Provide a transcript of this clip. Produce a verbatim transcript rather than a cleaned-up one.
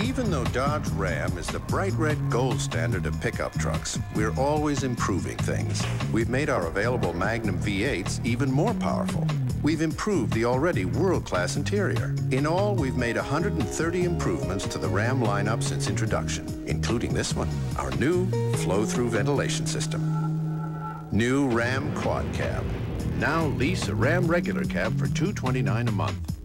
Even though Dodge Ram is the bright red gold standard of pickup trucks, we're always improving things. We've made our available Magnum V eights even more powerful. We've improved the already world-class interior. In all, we've made one hundred thirty improvements to the Ram lineup since introduction, including this one, our new flow-through ventilation system. New Ram Quad Cab. Now lease a Ram regular cab for two hundred twenty-nine dollars a month.